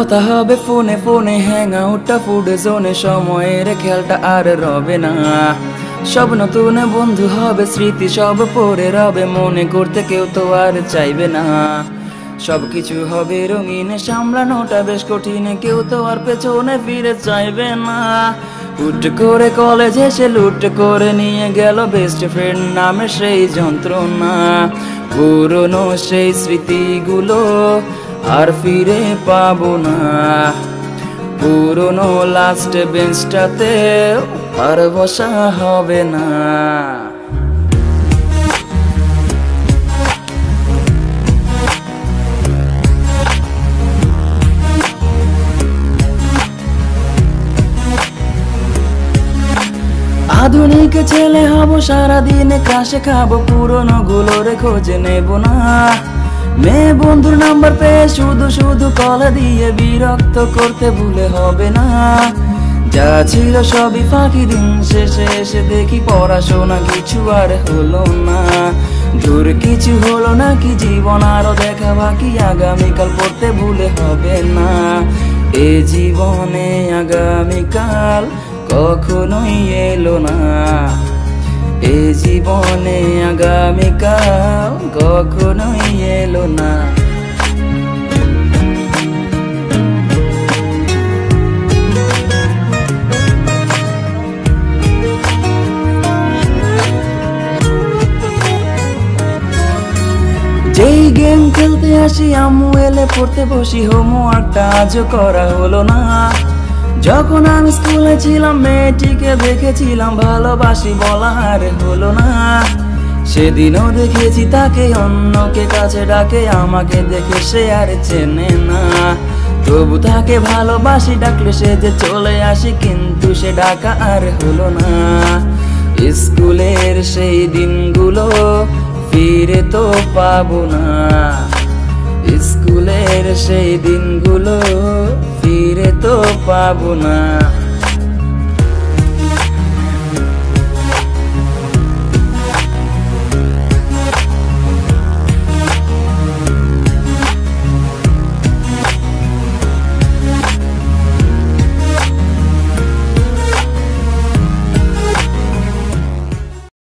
কথা হবে ফোনে ফোনে, হ্যাং আউটটা ফুড জোনে, সময়ের খেয়ালটা আর রবে না। সব নতুন বন্ধু হবে, স্মৃতি সব পড়ে রবে, মনে করতে কেউ তো আর চাইবে না। সবকিছু হবে রঙিন, সামলানোটা বেশ কঠিন, কেউ তো আর পেছনে ফিরে চাইবে না। হুট করে কলেজে সে লুট করে নিয়ে গেল বেস্ট ফ্রেন্ড নামে সেই যন্ত্রণা। পুরনো সেই স্মৃতিগুলো আর ফিরে পাবো না। পুরনো লাস্ট বেঞ্চটাতে আর বসা হবে না। আধুনিক ছেলে হব, সারাদিন ক্রাশে খাবো, পুরনো গুলোরে খোঁজে নেব না। মেয়ে বন্ধুর নাম্বার পেয়ে শুধু শুধু কল দিয়ে বিরক্ত করতে ভুলে হবে না। যা ছিল সবই ফাঁকি, দিন শেষে এসে দেখি পড়াশোনা কিছু আর হলো না। দূর কিছু হলো না কি, জীবন আরো দেখা বাকি, আগামীকাল পড়তে ভুলে হবে না। এ জীবনে আগামীকাল কখনোই এলো না। এ জীবনে আগামীকাল কখনোই এলো না। যেই গেম খেলতে আসি, আম্মু এলে পড়তে বসি, হোমওয়ার্কটা আজও করা হলো না। যখন আমি স্কুলে ছিলাম মেয়েটিকে দেখেছিলাম, ভালোবাসি বলা আর হলো না। সেদিনও দেখেছি তাকে, অন্যকে কাছে ডাকে, আমাকে দেখে সে আর চেনে না। তবু তাকে ভালোবাসি, ডাকলে সে যে চলে আসি, কিন্তু সে ডাকা আর হলো না। স্কুলের সেই দিনগুলো ফিরে তো পাবো না। স্কুলের সেই দিনগুলো ফিরে তো পাবো না।